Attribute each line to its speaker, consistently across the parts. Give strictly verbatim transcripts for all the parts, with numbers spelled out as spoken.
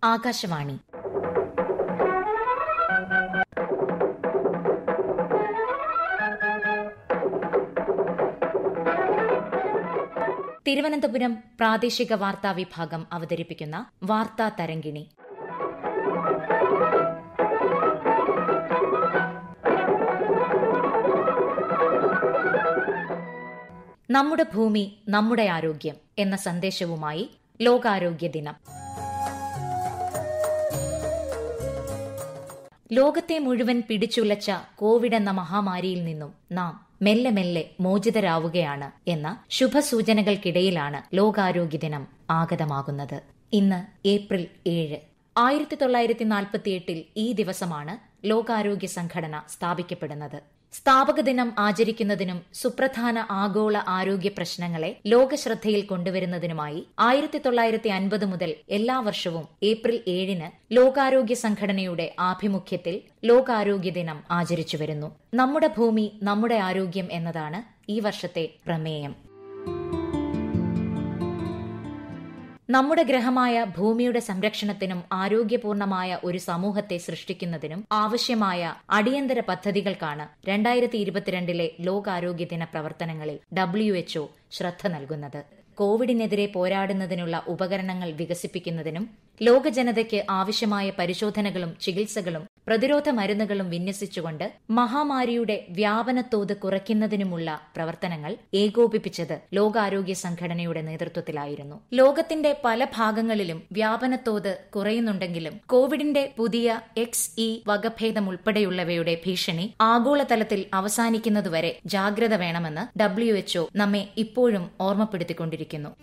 Speaker 1: ആകാശവാണി. തിരുവനന്തപുരം പ്രാദേശിക വാർത്താ വിഭാഗം അവതരിപ്പിക്കുന്ന വാർത്താ തരംഗിണി. നമ്മുടെ ഭൂമി നമ്മുടെ ആരോഗ്യം എന്ന സന്ദേശവുമായി ലോകാരോഗ്യ ദിനം. ലോകത്തെ മുഴുവൻ പിടിച്ചുലച്ച കോവിഡ് എന്ന മഹാമാരിയിൽ നിന്നും നാം മെല്ലെ മെല്ലെ മോചിതരാവുകയാണ് എന്ന ശുഭസൂചനകൾക്കിടയിലാണ് ലോകാരോഗ്യ ദിനം ആഗതമാകുന്നത്. ഇന്ന് ഏപ്രിൽ ഏഴ്. ആയിരത്തി തൊള്ളായിരത്തി നാൽപ്പത്തിയെട്ടിൽ ഈ ദിവസമാണ് ലോകാരോഗ്യ സംഘടന സ്ഥാപിക്കപ്പെടുന്നത്. സ്ഥാപക ദിനം ആചരിക്കുന്നതിനും സുപ്രധാന ആഗോള ആരോഗ്യ പ്രശ്നങ്ങളെ ലോകശ്രദ്ധയിൽ കൊണ്ടുവരുന്നതിനുമായി ആയിരത്തി തൊള്ളായിരത്തി അൻപത് മുതൽ എല്ലാ വർഷവും ഏപ്രിൽ ഏഴിന് ലോകാരോഗ്യ സംഘടനയുടെ ആഭിമുഖ്യത്തിൽ ലോകാരോഗ്യ ദിനം ആചരിച്ചുവരുന്നു. നമ്മുടെ ഭൂമി നമ്മുടെ ആരോഗ്യം എന്നതാണ് ഈ വർഷത്തെ പ്രമേയം. നമ്മുടെ ഗ്രഹമായ ഭൂമിയുടെ സംരക്ഷണത്തിനും ആരോഗ്യപൂർണമായ ഒരു സമൂഹത്തെ സൃഷ്ടിക്കുന്നതിനും ആവശ്യമായ അടിയന്തര പദ്ധതികൾക്കാണ് രണ്ടായിരത്തി ഇരുപത്തിരണ്ടിലെ ലോകാരോഗ്യ ദിന പ്രവർത്തനങ്ങളിൽ ഡബ്ല്യു എച്ച്ഒ ശ്രദ്ധ നൽകുന്നത്. കോവിഡിനെതിരെ പോരാടുന്നതിനുള്ള ഉപകരണങ്ങൾ വികസിപ്പിക്കുന്നതിനും ലോക ജനതയ്ക്ക് ആവശ്യമായ പരിശോധനകളും ചികിത്സകളും പ്രതിരോധ മരുന്നുകളും വിന്യസിച്ചുകൊണ്ട് മഹാമാരിയുടെ വ്യാപനത്തോത് കുറയ്ക്കുന്നതിനുമുള്ള പ്രവർത്തനങ്ങൾ ഏകോപിപ്പിച്ചത് ലോകാരോഗ്യ സംഘടനയുടെ നേതൃത്വത്തിലായിരുന്നു. ലോകത്തിന്റെ പല ഭാഗങ്ങളിലും വ്യാപനത്തോത് കുറയുന്നുണ്ടെങ്കിലും കോവിഡിന്റെ പുതിയ എക്സ് ഇ വകഭേദം ഉൾപ്പെടെയുള്ളവയുടെ ഭീഷണി ആഗോളതലത്തിൽ അവസാനിക്കുന്നതുവരെ ജാഗ്രത വേണമെന്ന് ഡബ്ല്യു എച്ച്ഒ നമ്മെ ഇപ്പോഴും ഓർമ്മപ്പെടുത്തിക്കൊണ്ടിരിക്കുന്നു.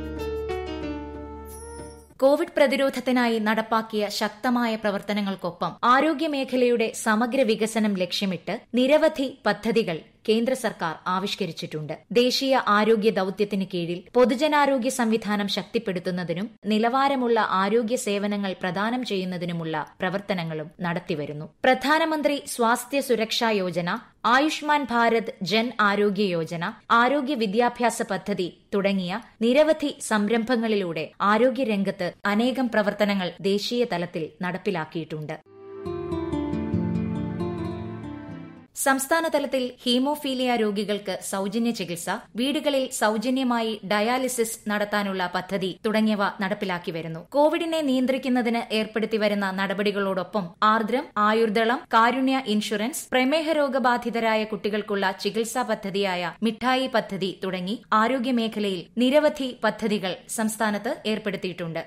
Speaker 1: കോവിഡ് പ്രതിരോധത്തിനായി നടപ്പാക്കിയ ശക്തമായ പ്രവർത്തനങ്ങൾക്കൊപ്പം ആരോഗ്യമേഖലയുടെ സമഗ്ര വികസനം ലക്ഷ്യമിട്ട് നിരവധി പദ്ധതികൾ കേന്ദ്ര സർക്കാർ ആവിഷ്കരിച്ചിട്ടുണ്ട്. ദേശീയ ആരോഗ്യ ദൌത്യത്തിന് കീഴിൽ പൊതുജനാരോഗ്യ സംവിധാനം ശക്തിപ്പെടുത്തുന്നതിനും നിലവാരമുള്ള ആരോഗ്യ സേവനങ്ങൾ പ്രദാനം ചെയ്യുന്നതിനുമുള്ള പ്രവർത്തനങ്ങളും നടത്തിവരുന്നു. പ്രധാനമന്ത്രി സ്വാസ്ഥ്യ സുരക്ഷാ യോജന, ആയുഷ്മാൻ ഭാരത് ജൻ ആരോഗ്യ യോജന, ആരോഗ്യ വിദ്യാഭ്യാസ പദ്ധതി തുടങ്ങിയ നിരവധി സംരംഭങ്ങളിലൂടെ ആരോഗ്യരംഗത്ത് അനേകം പ്രവർത്തനങ്ങൾ ദേശീയ തലത്തിൽ നടപ്പിലാക്കിയിട്ടുണ്ട്. സംസ്ഥാന തലത്തിൽ ഹീമോഫീലിയ രോഗികൾക്ക് സൌജന്യ ചികിത്സ, വീടുകളിൽ സൌജന്യമായി ഡയാലിസിസ് നടത്താനുള്ള പദ്ധതി തുടങ്ങിയവ നടപ്പിലാക്കി വരുന്നു. കോവിഡിനെ നിയന്ത്രിക്കുന്നതിന് ഏർപ്പെടുത്തിവരുന്ന നടപടികളോടൊപ്പം ആർദ്രം, ആയുർദളം, കാരുണ്യ ഇൻഷുറൻസ്, പ്രമേഹ രോഗബാധിതരായ കുട്ടികൾക്കുള്ള ചികിത്സാ പദ്ധതിയായ മിഠായി പദ്ധതി തുടങ്ങി ആരോഗ്യമേഖലയിൽ നിരവധി പദ്ധതികൾ സംസ്ഥാനത്ത് ഏർപ്പെടുത്തിയിട്ടുണ്ട്.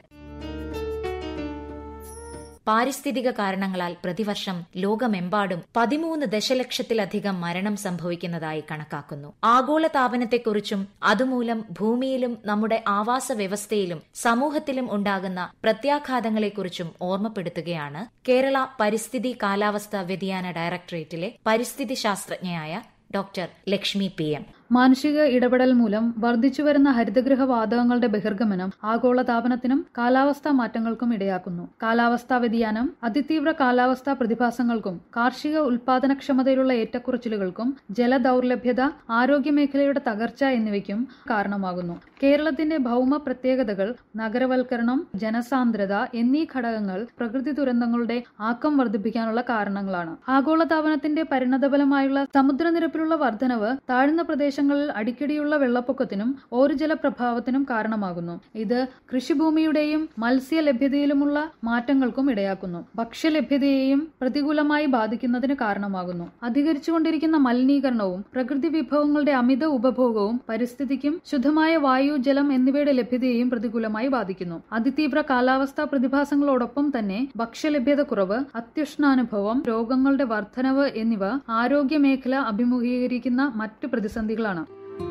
Speaker 1: പാരിസ്ഥിതിക കാരണങ്ങളാൽ പ്രതിവർഷം ലോകമെമ്പാടും പതിമൂന്ന് ദശലക്ഷത്തിലധികം മരണം സംഭവിക്കുന്നതായി കണക്കാക്കുന്നു. ആഗോള താപനത്തെക്കുറിച്ചും അതുമൂലം ഭൂമിയിലും നമ്മുടെ ആവാസ വ്യവസ്ഥയിലും സമൂഹത്തിലും ഉണ്ടാകുന്ന പ്രത്യാഘാതങ്ങളെക്കുറിച്ചും ഓർമ്മപ്പെടുത്തുകയാണ് കേരള പരിസ്ഥിതി കാലാവസ്ഥാ വ്യതിയാന ഡയറക്ടറേറ്റിലെ പരിസ്ഥിതി ശാസ്ത്രജ്ഞയായ ഡോക്ടർ ലക്ഷ്മി പി എം.
Speaker 2: മാനുഷിക ഇടപെടൽ മൂലം വർദ്ധിച്ചുവരുന്ന ഹരിതഗൃഹ വാതകങ്ങളുടെ ബഹിർഗമനം ആഗോളതാപനത്തിനും കാലാവസ്ഥാ മാറ്റങ്ങൾക്കും ഇടയാക്കുന്നു. കാലാവസ്ഥാ വ്യതിയാനം അതിതീവ്ര കാലാവസ്ഥാ പ്രതിഭാസങ്ങൾക്കും കാർഷിക ഉൽപാദനക്ഷമതയിലുള്ള ഏറ്റക്കുറച്ചിലുകൾക്കും ജലദൌർലഭ്യത, ആരോഗ്യമേഖലയുടെ തകർച്ച എന്നിവയ്ക്കും കാരണമാകുന്നു. കേരളത്തിന്റെ ഭൗമ പ്രത്യേകതകൾ, നഗരവൽക്കരണം, ജനസാന്ദ്രത എന്നീ ഘടകങ്ങൾ പ്രകൃതി ദുരന്തങ്ങളുടെ ആക്കം വർദ്ധിപ്പിക്കാനുള്ള കാരണങ്ങളാണ്. ആഗോളതാപനത്തിന്റെ പരിണതഫലമായുള്ള സമുദ്രനിരപ്പിലുള്ള വർധനവ് താഴ്ന്ന പ്രദേശങ്ങളിൽ അടിക്കടിയുള്ള വെള്ളപ്പൊക്കത്തിനും ഓരുജല പ്രഭാവത്തിനും കാരണമാകുന്നു. ഇത് കൃഷിഭൂമിയുടെയും മത്സ്യലഭ്യതയിലുമുള്ള മാറ്റങ്ങൾക്കും ഇടയാക്കുന്നു. ഭക്ഷ്യലഭ്യതയെയും പ്രതികൂലമായി ബാധിക്കുന്നതിന് കാരണമാകുന്നു. അധികരിച്ചുകൊണ്ടിരിക്കുന്ന മലിനീകരണവും പ്രകൃതി വിഭവങ്ങളുടെ അമിത ഉപഭോഗവും പരിസ്ഥിതിക്കും ശുദ്ധമായ വായു, ജലം എന്നിവയുടെ ലഭ്യതയെയും പ്രതികൂലമായി ബാധിക്കുന്നു. അതിതീവ്ര കാലാവസ്ഥാ പ്രതിഭാസങ്ങളോടൊപ്പം തന്നെ ഭക്ഷ്യലഭ്യത കുറവ്, അത്യുഷ്ണാനുഭവം, രോഗങ്ങളുടെ വർധനവ് എന്നിവ ആരോഗ്യമേഖല അഭിമുഖീകരിക്കുന്ന മറ്റ് പ്രതിസന്ധികളാണ്.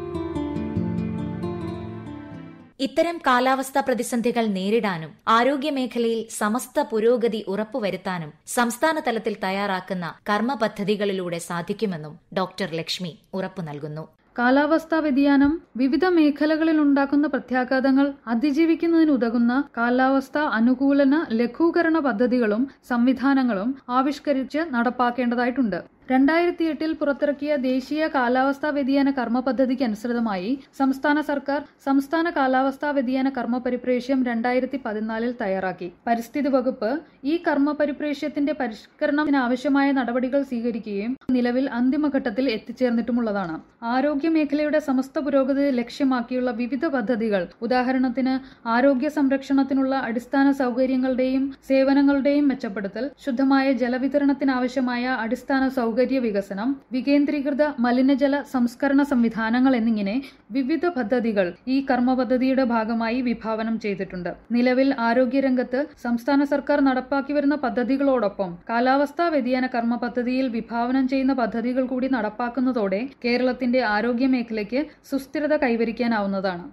Speaker 1: ഇത്തരം കാലാവസ്ഥാ പ്രതിസന്ധികൾ നേരിടാനും ആരോഗ്യമേഖലയിൽ സമസ്ത പുരോഗതി ഉറപ്പുവരുത്താനും സംസ്ഥാന തലത്തിൽ തയ്യാറാക്കുന്ന കർമ്മ പദ്ധതികളിലൂടെ സാധിക്കുമെന്നും ഡോക്ടർ ലക്ഷ്മി ഉറപ്പു നൽകുന്നു.
Speaker 2: കാലാവസ്ഥാ വ്യതിയാനം വിവിധ മേഖലകളിൽ ഉണ്ടാക്കുന്ന പ്രത്യാഘാതങ്ങൾ അതിജീവിക്കുന്നതിനുതകുന്ന കാലാവസ്ഥാ അനുകൂലന ലഘൂകരണ പദ്ധതികളും സംവിധാനങ്ങളും ആവിഷ്കരിച്ച് നടപ്പാക്കേണ്ടതായിട്ടുണ്ട്. രണ്ടായിരത്തി എട്ടിൽ പുറത്തിറക്കിയ ദേശീയ കാലാവസ്ഥാ വ്യതിയാന കർമ്മ പദ്ധതിക്ക് അനുസൃതമായി സംസ്ഥാന സർക്കാർ സംസ്ഥാന കാലാവസ്ഥാ വ്യതിയാന കർമ്മ പരിപ്രേക്ഷ്യം രണ്ടായിരത്തി പതിനാലിൽ തയ്യാറാക്കി. പരിസ്ഥിതി വകുപ്പ് ഈ കർമ്മ പരിപ്രേക്ഷ്യത്തിന്റെ പരിഷ്കരണത്തിന് ആവശ്യമായ നടപടികൾ സ്വീകരിക്കുകയും നിലവിൽ അന്തിമഘട്ടത്തിൽ എത്തിച്ചേർന്നിട്ടുമുള്ളതാണ്. ആരോഗ്യ മേഖലയുടെ സമസ്ത പുരോഗതി ലക്ഷ്യമാക്കിയുള്ള വിവിധ പദ്ധതികൾ, ഉദാഹരണത്തിന് ആരോഗ്യ സംരക്ഷണത്തിനുള്ള അടിസ്ഥാന സൗകര്യങ്ങളുടെയും സേവനങ്ങളുടെയും മെച്ചപ്പെടുത്തൽ, ശുദ്ധമായ ജലവിതരണത്തിനാവശ്യമായ അടിസ്ഥാന സൗകര്യ വികസനം, വികേന്ദ്രീകൃത മലിനജല സംസ്കരണ സംവിധാനങ്ങൾ എന്നിങ്ങനെ വിവിധ പദ്ധതികൾ ഈ കർമ്മ പദ്ധതിയുടെ ഭാഗമായി വിഭാവനം ചെയ്തിട്ടുണ്ട്. നിലവിൽ ആരോഗ്യരംഗത്ത് സംസ്ഥാന സർക്കാർ നടപ്പാക്കി വരുന്ന പദ്ധതികളോടൊപ്പം കാലാവസ്ഥാ വ്യതിയാന കർമ്മ പദ്ധതിയിൽ വിഭാവനം ചെയ്യുന്ന പദ്ധതികൾ കൂടി നടപ്പാക്കുന്നതോടെ കേരളത്തിന്റെ ആരോഗ്യ മേഖലയ്ക്ക് സുസ്ഥിരത കൈവരിക്കാനാവുന്നതാണ്.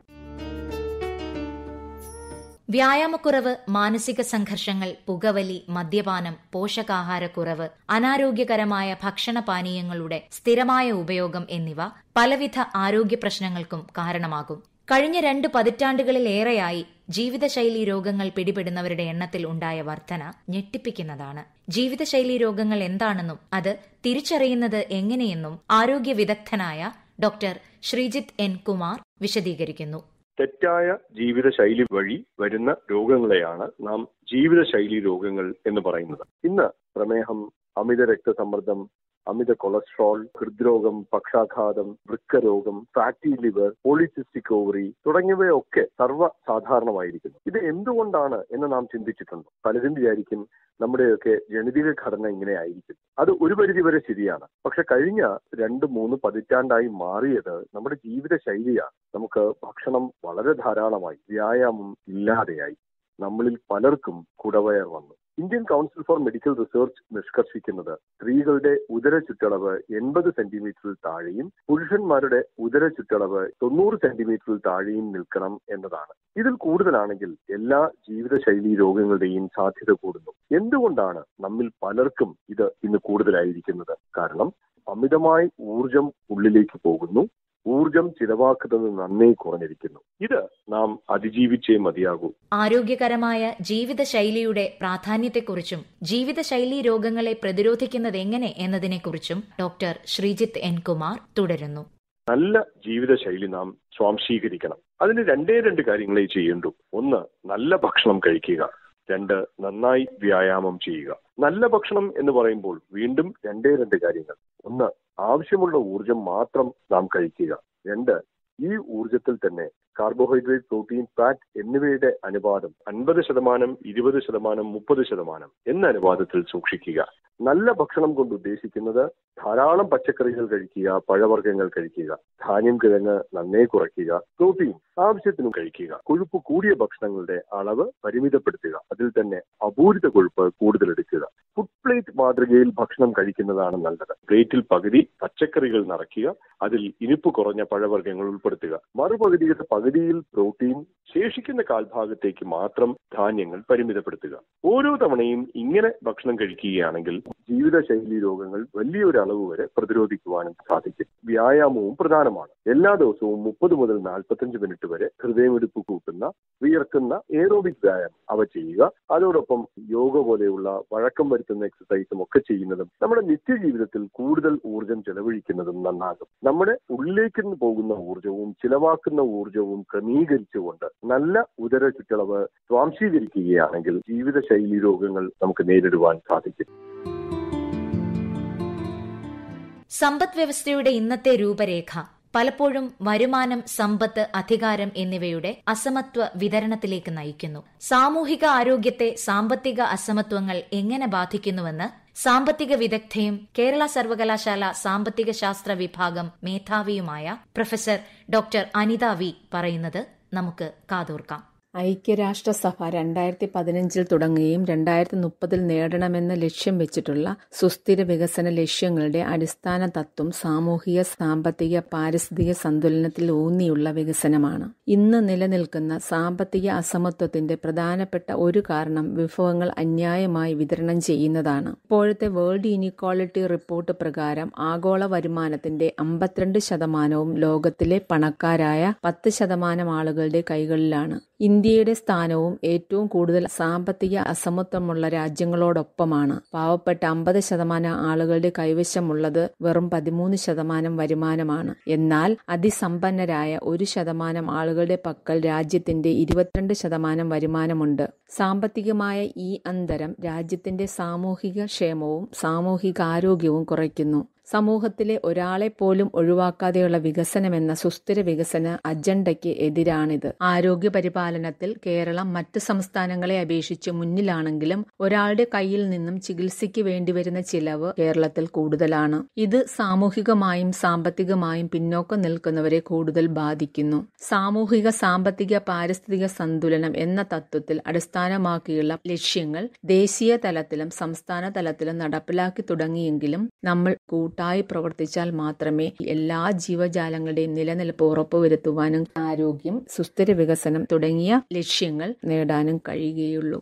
Speaker 1: വ്യായാമക്കുറവ്, മാനസിക സംഘർഷങ്ങൾ, പുകവലി, മദ്യപാനം, പോഷകാഹാരക്കുറവ്, അനാരോഗ്യകരമായ ഭക്ഷണപാനീയങ്ങളുടെ സ്ഥിരമായ ഉപയോഗം എന്നിവ പലവിധ ആരോഗ്യ പ്രശ്നങ്ങൾക്കും കാരണമാകും. കഴിഞ്ഞ രണ്ട് പതിറ്റാണ്ടുകളിലേറെയായി ജീവിതശൈലീ രോഗങ്ങൾ പിടിപെടുന്നവരുടെ എണ്ണത്തിൽ ഉണ്ടായ വർധന ഞെട്ടിപ്പിക്കുന്നതാണ്. ജീവിതശൈലീ രോഗങ്ങൾ എന്താണെന്നും അത് തിരിച്ചറിയുന്നത് എങ്ങനെയെന്നും ആരോഗ്യ വിദഗ്ധനായ ഡോക്ടർ ശ്രീജിത്ത് എൻ കുമാർ വിശദീകരിക്കുന്നു.
Speaker 3: തെറ്റായ ജീവിതശൈലി വഴി വരുന്ന രോഗങ്ങളെയാണ് നാം ജീവിതശൈലി രോഗങ്ങൾ എന്ന് പറയുന്നത്. ഇന്ന് പ്രമേഹം, അമിത രക്തസമ്മർദ്ദം, അമിത കൊളസ്ട്രോൾ, ഹൃദ്രോഗം, പക്ഷാഘാതം, വൃക്കരോഗം, ഫാറ്റി ലിവർ, പോളിസിസ്റ്റിക് ഓവറി തുടങ്ങിയവയൊക്കെ സർവ്വസാധാരണമായിരിക്കുന്നു. ഇത് എന്തുകൊണ്ടാണ് എന്ന് നാം ചിന്തിച്ചിട്ടുണ്ടോ? പലരും വിചാരിക്കും നമ്മുടെയൊക്കെ ജനിതക ഘടന ഇങ്ങനെ ആയിരിക്കും. അത് ഒരു പരിധിവരെ ശരിയാണ്. പക്ഷെ കഴിഞ്ഞ രണ്ട് മൂന്ന് പതിറ്റാണ്ടായി മാറിയത് നമ്മുടെ ജീവിതശൈലിയാണ്. നമുക്ക് ഭക്ഷണം വളരെ ധാരാളമായി, വ്യായാമം ഇല്ലാതെയായി. നമ്മളിൽ പലർക്കും കുടവയർ വന്നു. Indian council for medical research നിഷ്കർഷിക്കുന്നത് സ്ത്രീകളുടെ ഉദര ചുറ്റളവ് എൺപത് സെന്റിമീറ്ററിൽ താഴെയും പുരുഷന്മാരുടെ ഉദര ചുറ്റളവ് തൊണ്ണൂറ് സെന്റിമീറ്ററിൽ താഴെയും നിൽക്കണം എന്നതാണ്. ഇതിൽ കൂടുതലാണെങ്കിൽ എല്ലാ ജീവിതശൈലീ രോഗങ്ങളുടെയും സാധ്യത കൂടുന്നു. എന്തുകൊണ്ടാണ് നമ്മിൽ പലർക്കും ഇത് ഇന്ന് കൂടുതലായിരിക്കുന്നത്? കാരണം അമിതമായി ഊർജം ഉള്ളിലേക്ക് പോകുന്നു. ഊർജം ചിലവാക്കുന്നത് നന്നേ കുറഞ്ഞിരിക്കുന്നു. ഇത് നാം അതിജീവിച്ചേ മതിയാകൂ.
Speaker 1: ആരോഗ്യകരമായ ജീവിതശൈലിയുടെ പ്രാധാന്യത്തെക്കുറിച്ചും ജീവിതശൈലീ രോഗങ്ങളെ പ്രതിരോധിക്കുന്നത് എങ്ങനെ എന്നതിനെക്കുറിച്ചും ഡോക്ടർ ശ്രീജിത്ത് എൻ കുമാർ തുടരുന്നു.
Speaker 3: നല്ല ജീവിതശൈലി നാം സ്വാംശീകരിക്കണം. അതിന് രണ്ടേ രണ്ട് കാര്യങ്ങളെ ചെയ്യേണ്ടൂ. ഒന്ന്, നല്ല ഭക്ഷണം കഴിക്കുക. രണ്ട്, നന്നായി വ്യായാമം ചെയ്യുക. നല്ല ഭക്ഷണം എന്ന് പറയുമ്പോൾ വീണ്ടും രണ്ടേ രണ്ട് കാര്യങ്ങൾ. ഒന്ന്, ആവശ്യമുള്ള ഊർജം മാത്രം നാം കഴിക്കുക. രണ്ട്, ഈ ഊർജത്തിൽ തന്നെ കാർബോഹൈഡ്രേറ്റ്, പ്രോട്ടീൻ, ഫാറ്റ് എന്നിവയുടെ അനുപാതം അൻപത് ശതമാനം ഇരുപത് ശതമാനം മുപ്പത് ശതമാനം എന്ന അനുപാതത്തിൽ സൂക്ഷിക്കുക. നല്ല ഭക്ഷണം കൊണ്ട് ഉദ്ദേശിക്കുന്നത് ധാരാളം പച്ചക്കറികൾ കഴിക്കുക, പഴവർഗ്ഗങ്ങൾ കഴിക്കുക, ധാന്യം, കിഴങ്ങ് നന്നേ കുറയ്ക്കുക, പ്രോട്ടീൻ ആവശ്യത്തിനും കഴിക്കുക, കൊഴുപ്പ് കൂടിയ ഭക്ഷണങ്ങളുടെ അളവ് പരിമിതപ്പെടുത്തുക, അതിൽ തന്നെ അപൂരിത കൊഴുപ്പ് കൂടുതൽ എടുക്കുക. ഫുഡ് പ്ലേറ്റ് മാതൃകയിൽ ഭക്ഷണം കഴിക്കുന്നതാണ് നല്ലത്. പ്ലേറ്റിൽ പകുതി പച്ചക്കറികൾ നിറയ്ക്കുക, അതിൽ ഇനിപ്പ് കുറഞ്ഞ പഴവർഗ്ഗങ്ങൾ ഉൾപ്പെടുത്തുക. മറുപകുതിയുടെ പകുതിയിൽ പ്രോട്ടീൻ, ശേഷിക്കുന്ന കാൽഭാഗത്തേക്ക് മാത്രം ധാന്യങ്ങൾ പരിമിതപ്പെടുത്തുക. ഓരോ തവണയും ഇങ്ങനെ ഭക്ഷണം കഴിക്കുകയാണെങ്കിൽ ജീവിതശൈലി രോഗങ്ങൾ വലിയൊരു അളവ് വരെ പ്രതിരോധിക്കുവാനും സാധിക്കും. വ്യായാമവും പ്രധാനമാണ്. എല്ലാ ദിവസവും മുപ്പത് മുതൽ നാൽപ്പത്തഞ്ച് മിനിറ്റ് വരെ ഹൃദയമിടിപ്പ് കൂട്ടുന്ന, വിയർക്കുന്ന എയറോബിക് വ്യായാമം അവ ചെയ്യുക. അതോടൊപ്പം യോഗ പോലെയുള്ള വഴക്കം വരുത്തുന്ന എക്സസൈസും ഒക്കെ ചെയ്യുന്നതും നമ്മുടെ നിത്യജീവിതത്തിൽ കൂടുതൽ ഊർജം ചെലവഴിക്കുന്നതും നന്നാകും. നമ്മുടെ ഉള്ളിലേക്ക് പോകുന്ന ഊർജവും ചിലവാക്കുന്ന ഊർജവും ക്രമീകരിച്ചുകൊണ്ട് നല്ല ഉദര ചുറ്റളവ് സ്വാംശീകരിക്കുകയാണെങ്കിൽ ജീവിതശൈലി രോഗങ്ങൾ നമുക്ക് നേരിടുവാൻ സാധിക്കും.
Speaker 1: സമ്പദ് വ്യവസ്ഥയുടെ ഇന്നത്തെ രൂപരേഖ പലപ്പോഴും വരുമാനം, സമ്പത്ത്, അധികാരം എന്നിവയുടെ അസമത്വ വിതരണത്തിലേക്ക് നയിക്കുന്നു. സാമൂഹിക ആരോഗ്യത്തെ സാമ്പത്തിക അസമത്വങ്ങൾ എങ്ങനെ ബാധിക്കുന്നുവെന്ന് സാമ്പത്തിക വിദഗ്ധയും കേരള സർവകലാശാല സാമ്പത്തിക ശാസ്ത്ര വിഭാഗം മേധാവിയുമായ പ്രൊഫസർ ഡോക്ടർ അനിത വി പറയുന്നത് നമുക്ക് കാതോർക്കാം.
Speaker 4: ഐക്യരാഷ്ട്രസഭ രണ്ടായിരത്തി പതിനഞ്ചിൽ തുടങ്ങുകയും രണ്ടായിരത്തി മുപ്പതിൽ നേടണമെന്ന ലക്ഷ്യം വെച്ചിട്ടുള്ള സുസ്ഥിര വികസന ലക്ഷ്യങ്ങളുടെ അടിസ്ഥാന തത്വം സാമൂഹിക, സാമ്പത്തിക, പാരിസ്ഥിതിക സന്തുലനത്തിൽ ഊന്നിയുള്ള വികസനമാണ്. ഇന്ന് നിലനിൽക്കുന്ന സാമ്പത്തിക അസമത്വത്തിന്റെ പ്രധാനപ്പെട്ട ഒരു കാരണം വിഭവങ്ങൾ അന്യായമായി വിതരണം ചെയ്യുന്നതാണ്. ഇപ്പോഴത്തെ വേൾഡ് ഇനീക്വാളിറ്റി റിപ്പോർട്ട് പ്രകാരം ആഗോള വരുമാനത്തിന്റെ അമ്പത്തിരണ്ട് ശതമാനവും ലോകത്തിലെ പണക്കാരായ പത്ത് ശതമാനം ആളുകളുടെ കൈകളിലാണ്. ഇന്ത്യയുടെ സ്ഥാനവും ഏറ്റവും കൂടുതൽ സാമ്പത്തിക അസമത്വമുള്ള രാജ്യങ്ങളോടൊപ്പമാണ്. പാവപ്പെട്ട അമ്പത് ശതമാനം ആളുകളുടെ കൈവശമുള്ളത് വെറും പതിമൂന്ന് ശതമാനം വരുമാനമാണ്. എന്നാൽ അതിസമ്പന്നരായ ഒരു ശതമാനം ആളുകളുടെ പക്കൽ രാജ്യത്തിന്റെ ഇരുപത്തിരണ്ട് ശതമാനം വരുമാനമുണ്ട്. സാമ്പത്തികമായ ഈ അന്തരം രാജ്യത്തിന്റെ സാമൂഹിക ക്ഷേമവും സാമൂഹികാരോഗ്യവും കുറയ്ക്കുന്നു. സമൂഹത്തിലെ ഒരാളെ പോലും ഒഴിവാക്കാതെയുള്ള വികസനമെന്ന സുസ്ഥിര വികസന അജണ്ടയ്ക്ക് എതിരാണിത്. ആരോഗ്യ പരിപാലനത്തിൽ കേരളം മറ്റ് സംസ്ഥാനങ്ങളെ അപേക്ഷിച്ച് മുന്നിലാണെങ്കിലും ഒരാളുടെ കയ്യിൽ നിന്നും ചികിത്സയ്ക്ക് വേണ്ടിവരുന്ന ചിലവ് കേരളത്തിൽ കൂടുതലാണ്. ഇത് സാമൂഹികമായും സാമ്പത്തികമായും പിന്നോക്കം നിൽക്കുന്നവരെ കൂടുതൽ ബാധിക്കുന്നു. സാമൂഹിക സാമ്പത്തിക പാരിസ്ഥിതിക സന്തുലനം എന്ന തത്വത്തിൽ അടിസ്ഥാനമാക്കിയുള്ള ലക്ഷ്യങ്ങൾ ദേശീയ തലത്തിലും സംസ്ഥാന തലത്തിലും നടപ്പിലാക്കി തുടങ്ങിയെങ്കിലും നമ്മൾ കൂട്ട ായി പ്രവർത്തിച്ചാൽ മാത്രമേ എല്ലാ ജീവജാലങ്ങളുടെയും നിലനിൽപ്പ് ഉറപ്പുവരുത്തുവാനും ആരോഗ്യം, സുസ്ഥിര വികസനം തുടങ്ങിയ ലക്ഷ്യങ്ങൾ നേടാനും കഴിയുകയുള്ളൂ.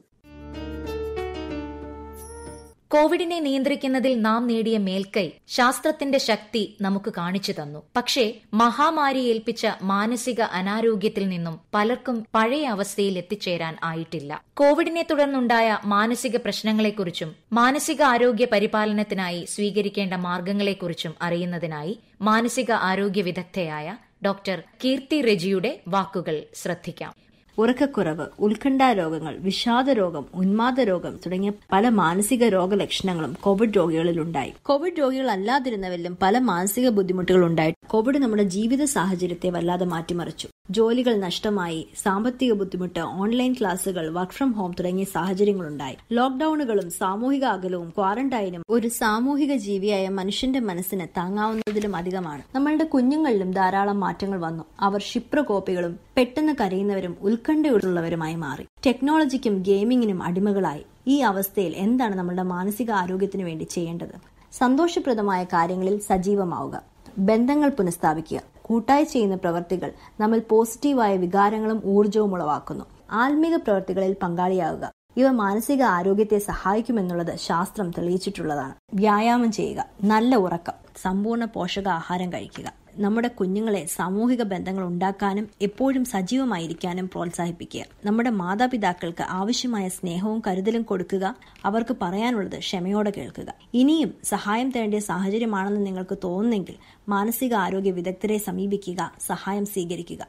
Speaker 1: കോവിഡിനെ നിയന്ത്രിക്കുന്നതിൽ നാം നേടിയ മേൽക്കൈ ശാസ്ത്രത്തിന്റെ ശക്തി നമുക്ക് കാണിച്ചു തന്നു. പക്ഷേ മഹാമാരി ഏൽപ്പിച്ച മാനസിക അനാരോഗ്യത്തിൽ നിന്നും പലർക്കും പഴയ അവസ്ഥയിൽ എത്തിച്ചേരാൻ ആയിട്ടില്ല. കോവിഡിനെ തുടർന്നുണ്ടായ മാനസിക പ്രശ്നങ്ങളെക്കുറിച്ചും മാനസിക ആരോഗ്യ പരിപാലനത്തിനായി സ്വീകരിക്കേണ്ട മാർഗങ്ങളെക്കുറിച്ചും അറിയുന്നതിനായി മാനസിക ആരോഗ്യ വിദഗ്ധയായ ഡോക്ടർ കീർത്തി റെജിയുടെ വാക്കുകൾ ശ്രദ്ധിക്കാം.
Speaker 5: ഉറക്കക്കുറവ്, ഉത്കണ്ഠാരോഗങ്ങൾ, വിഷാദരോഗം, ഉന്മാദരോഗം തുടങ്ങിയ പല മാനസിക രോഗലക്ഷണങ്ങളും കോവിഡ് രോഗികളിലുണ്ടായി. കോവിഡ് രോഗികൾ അല്ലാതിരുന്നവരിലും പല മാനസിക ബുദ്ധിമുട്ടുകൾ ഉണ്ടായി. കോവിഡ് നമ്മുടെ ജീവിത സാഹചര്യത്തെ വല്ലാതെ മാറ്റിമറിച്ചു. ജോലികൾ നഷ്ടമായി, സാമ്പത്തിക ബുദ്ധിമുട്ട്, ഓൺലൈൻ ക്ലാസുകൾ, വർക്ക് ഫ്രം ഹോം തുടങ്ങിയ സാഹചര്യങ്ങളുണ്ടായി. ലോക്ഡൌണുകളും സാമൂഹിക അകലവും ക്വാറന്റൈനും ഒരു സാമൂഹിക ജീവിയായ മനുഷ്യന്റെ മനസ്സിന് താങ്ങാവുന്നതിലും അധികമാണ്. നമ്മളുടെ കുഞ്ഞുങ്ങളിലും ധാരാളം മാറ്റങ്ങൾ വന്നു. അവർ ക്ഷിപ്രകോപികളും പെട്ടെന്ന് കരയുന്നവരും ഉത്കണ്ഠയുള്ളവരുമായി മാറി. ടെക്നോളജിക്കും ഗെയിമിങ്ങിനും അടിമകളായി. ഈ അവസ്ഥയിൽ എന്താണ് നമ്മുടെ മാനസിക ആരോഗ്യത്തിനു വേണ്ടി ചെയ്യേണ്ടത്? സന്തോഷപ്രദമായ കാര്യങ്ങളിൽ സജീവമാവുക, ബന്ധങ്ങൾ പുനഃസ്ഥാപിക്കുക. കൂട്ടായി ചെയ്യുന്ന പ്രവർത്തികൾ നമ്മൾ പോസിറ്റീവായ വികാരങ്ങളും ഊർജവും ഉളവാക്കുന്നു. ആത്മീക പ്രവർത്തികളിൽ പങ്കാളിയാവുക. ഇവ മാനസിക ആരോഗ്യത്തെ സഹായിക്കുമെന്നുള്ളത് ശാസ്ത്രം തെളിയിച്ചിട്ടുള്ളതാണ്. വ്യായാമം ചെയ്യുക, നല്ല ഉറക്കം, സമ്പൂർണ്ണ പോഷകാഹാരം കഴിക്കുക. നമ്മുടെ കുഞ്ഞുങ്ങളെ സാമൂഹിക ബന്ധങ്ങൾ ഉണ്ടാക്കാനും എപ്പോഴും സജീവമായിരിക്കാനും പ്രോത്സാഹിപ്പിക്കുക. നമ്മുടെ മാതാപിതാക്കൾക്ക് ആവശ്യമായ സ്നേഹവും കരുതലും കൊടുക്കുക. അവർക്ക് പറയാനുള്ളത് ക്ഷമയോടെ കേൾക്കുക. ഇനിയും സഹായം തേടിയ സാഹചര്യമാണെന്ന് നിങ്ങൾക്ക് തോന്നുന്നെങ്കിൽ മാനസിക ആരോഗ്യ വിദഗ്ധരെ സമീപിക്കുക, സഹായം സ്വീകരിക്കുക.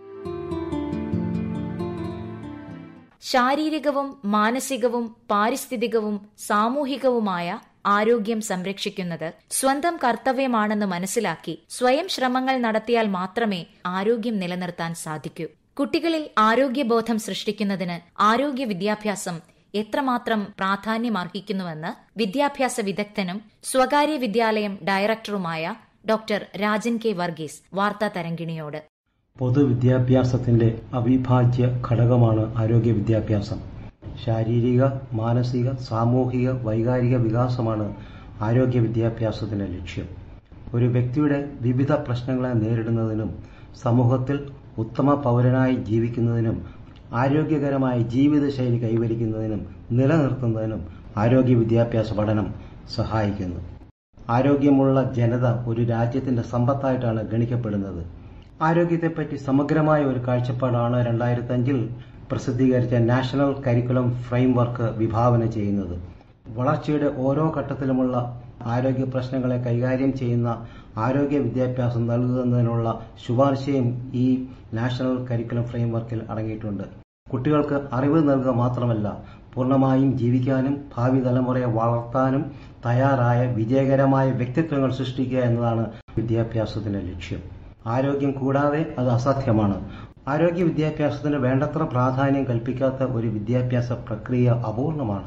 Speaker 1: ശാരീരികവും മാനസികവും പാരിസ്ഥിതികവും സാമൂഹികവുമായ ആരോഗ്യം സംരക്ഷിക്കുന്നത് സ്വന്തം കർത്തവ്യമാണെന്ന് മനസ്സിലാക്കി സ്വയം ശ്രമങ്ങൾ നടത്തിയാൽ മാത്രമേ ആരോഗ്യം നിലനിർത്താൻ സാധിക്കൂ. കുട്ടികളിൽ ആരോഗ്യബോധം സൃഷ്ടിക്കുന്നതിന് ആരോഗ്യ വിദ്യാഭ്യാസം എത്രമാത്രം പ്രാധാന്യമർഹിക്കുന്നുവെന്ന് വിദ്യാഭ്യാസ വിദഗ്ധനും സ്വകാര്യ വിദ്യാലയം ഡയറക്ടറുമായ ഡോക്ടർ രാജൻ കെ വർഗീസ് വാർത്താ തരംഗിണിയോട്.
Speaker 6: പൊതുവിദ്യാഭ്യാസത്തിന്റെ അവിഭാജ്യ ഘടകമാണ് ആരോഗ്യ വിദ്യാഭ്യാസം. ശാരീരിക, മാനസിക, സാമൂഹിക, വൈകാരിക വികാസമാണ് ആരോഗ്യ വിദ്യാഭ്യാസത്തിന്റെ ലക്ഷ്യം. ഒരു വ്യക്തിയുടെ വിവിധ പ്രശ്നങ്ങളെ നേരിടുന്നതിനും സമൂഹത്തിൽ ഉത്തമ പൗരനായി ജീവിക്കുന്നതിനും ആരോഗ്യകരമായ ജീവിതശൈലി കൈവരിക്കുന്നതിനും നിലനിർത്തുന്നതിനും ആരോഗ്യ വിദ്യാഭ്യാസ പഠനം സഹായിക്കുന്നു. ആരോഗ്യമുള്ള ജനത ഒരു രാജ്യത്തിന്റെ സമ്പത്തായിട്ടാണ് ഗണിക്കപ്പെടുന്നത്. ആരോഗ്യത്തെപ്പറ്റി സമഗ്രമായ ഒരു കാഴ്ചപ്പാടാണ് രണ്ടായിരത്തി അഞ്ചിൽ പ്രസിദ്ധീകരിച്ച നാഷണൽ കരിക്കുലം ഫ്രെയിംവർക്ക് വിഭാവന ചെയ്യുന്നത്. വളർച്ചയുടെ ഓരോ ഘട്ടത്തിലുമുള്ള ആരോഗ്യ പ്രശ്നങ്ങളെ കൈകാര്യം ചെയ്യുന്ന ആരോഗ്യ വിദ്യാഭ്യാസം നൽകുന്നതിനുള്ള ശുപാർശയും ഈ നാഷണൽ കരിക്കുലം ഫ്രെയിംവർക്കിൽ അടങ്ങിയിട്ടുണ്ട്. കുട്ടികൾക്ക് അറിവ് നൽകുക മാത്രമല്ല, പൂർണ്ണമായും ജീവിക്കാനും ഭാവി തലമുറയെ വളർത്താനും തയ്യാറായ വിജയകരമായ വ്യക്തിത്വങ്ങൾ സൃഷ്ടിക്കുക എന്നതാണ് വിദ്യാഭ്യാസത്തിന്റെ ലക്ഷ്യം. ആരോഗ്യം കൂടാതെ അത് അസാധ്യമാണ്. ആരോഗ്യ വിദ്യാഭ്യാസത്തിന് വേണ്ടത്ര പ്രാധാന്യം കൽപ്പിക്കാത്ത ഒരു വിദ്യാഭ്യാസ പ്രക്രിയ അപൂർണമാണ്.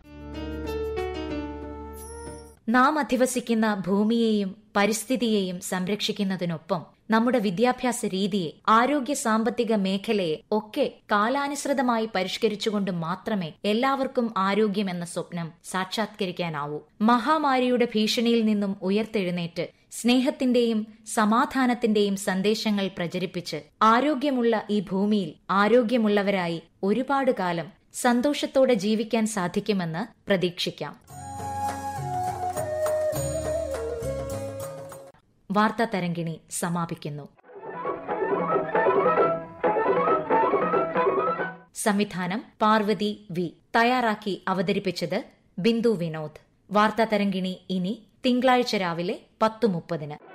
Speaker 1: നാം അധിവസിക്കുന്ന ഭൂമിയെയും പരിസ്ഥിതിയെയും സംരക്ഷിക്കുന്നതിനൊപ്പം നമ്മുടെ വിദ്യാഭ്യാസ രീതിയെ, ആരോഗ്യ സാമ്പത്തിക മേഖലയെ ഒക്കെ കാലാനുസൃതമായി പരിഷ്കരിച്ചുകൊണ്ട് മാത്രമേ എല്ലാവർക്കും ആരോഗ്യം എന്ന സ്വപ്നം സാക്ഷാത്കരിക്കാനാവൂ. മഹാമാരിയുടെ ഭീഷണിയിൽ നിന്നും ഉയർത്തെഴുന്നേറ്റ് സ്നേഹത്തിന്റെയും സമാധാനത്തിന്റെയും സന്ദേശങ്ങൾ പ്രചരിപ്പിച്ച് ആരോഗ്യമുള്ള ഈ ഭൂമിയിൽ ആരോഗ്യമുള്ളവരായി ഒരുപാട് കാലം സന്തോഷത്തോടെ ജീവിക്കാൻ സാധിക്കുമെന്ന് പ്രതീക്ഷിക്കാം. വാർത്താ തരംഗിണി സമാപിക്കുന്നു. സംവിധാനം പാർവതി വി. തയ്യാറാക്കി അവതരിപ്പിച്ചത് ബിന്ദു വിനോദ്. വാർത്താ തരംഗിണി ഇനി തിങ്കളാഴ്ച രാവിലെ പത്ത് മുപ്പതിന്.